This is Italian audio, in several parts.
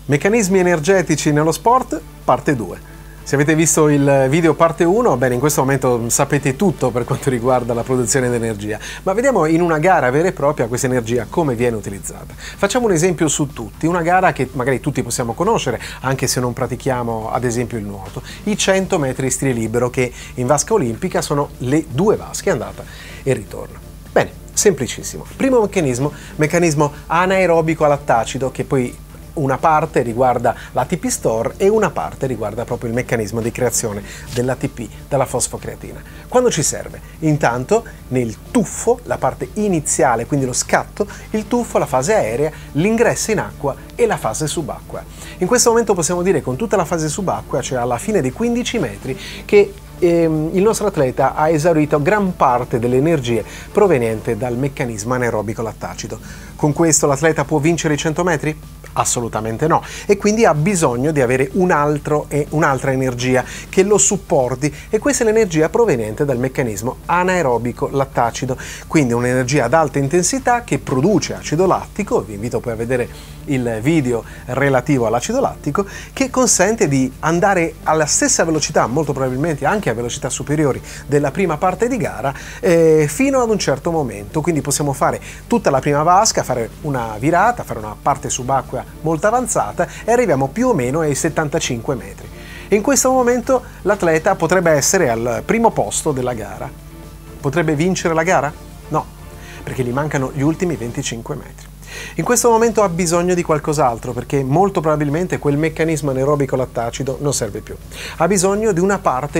Meccanismi energetici nello sport, parte 2. Se avete visto il video parte 1, bene, in questo momento sapete tutto per quanto riguarda la produzione di energia, ma vediamo in una gara vera e propria questa energia come viene utilizzata. Facciamo un esempio su tutti, una gara che magari tutti possiamo conoscere, anche se non pratichiamo ad esempio il nuoto, i 100 metri stile libero, che in vasca olimpica sono le 2 vasche, andata e ritorno. Bene, semplicissimo. Primo meccanismo anaerobico a lattacido, che poi una parte riguarda l'ATP store e una parte riguarda proprio il meccanismo di creazione dell'ATP dalla fosfocreatina. Quando ci serve? Intanto nel tuffo, la parte iniziale, quindi lo scatto, il tuffo, la fase aerea, l'ingresso in acqua e la fase subacquea. In questo momento possiamo dire con tutta la fase subacquea, cioè alla fine dei 15 metri, che il nostro atleta ha esaurito gran parte delle energie provenienti dal meccanismo anaerobico lattacido. Con questo l'atleta può vincere i 100 metri? Assolutamente no, e quindi ha bisogno di avere un'altra energia che lo supporti, e questa è l'energia proveniente dal meccanismo anaerobico lattacido, quindi un'energia ad alta intensità che produce acido lattico. Vi invito poi a vedere il video relativo all'acido lattico, che consente di andare alla stessa velocità, molto probabilmente anche a velocità superiori della prima parte di gara, fino ad un certo momento. Quindi possiamo fare tutta la prima vasca, fare una virata, fare una parte subacquea molto avanzata e arriviamo più o meno ai 75 metri. In questo momento l'atleta potrebbe essere al primo posto della gara. Potrebbe vincere la gara? No, perché gli mancano gli ultimi 25 metri. In questo momento ha bisogno di qualcos'altro, perché molto probabilmente quel meccanismo anaerobico lattacido non serve più. Ha bisogno di una parte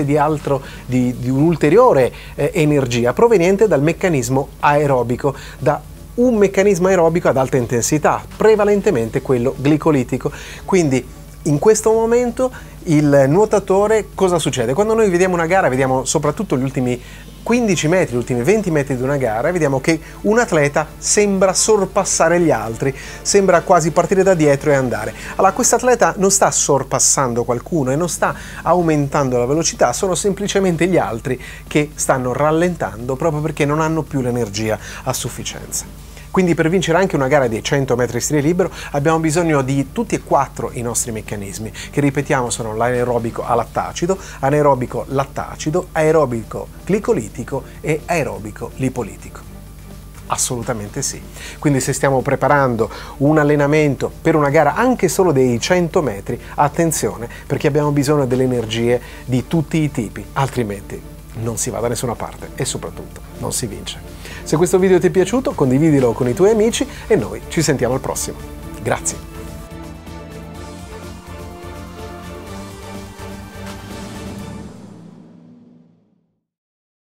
di un'ulteriore energia proveniente dal meccanismo aerobico, da un meccanismo aerobico ad alta intensità, prevalentemente quello glicolitico. Quindi in questo momento il nuotatore, cosa succede? Quando noi vediamo una gara, vediamo soprattutto gli ultimi 15 metri, gli ultimi 20 metri di una gara, vediamo che un atleta sembra sorpassare gli altri, sembra quasi partire da dietro e andare. Allora, questo atleta non sta sorpassando qualcuno e non sta aumentando la velocità, sono semplicemente gli altri che stanno rallentando proprio perché non hanno più l'energia a sufficienza. Quindi per vincere anche una gara di 100 metri stile libero abbiamo bisogno di tutti e 4 i nostri meccanismi, che ripetiamo sono l'anaerobico a lattacido, anaerobico lattacido, aerobico glicolitico e aerobico lipolitico. Assolutamente sì. Quindi se stiamo preparando un allenamento per una gara anche solo dei 100 metri, attenzione, perché abbiamo bisogno delle energie di tutti i tipi, altrimenti non si va da nessuna parte e soprattutto non si vince. Se questo video ti è piaciuto, condividilo con i tuoi amici e noi ci sentiamo al prossimo. Grazie.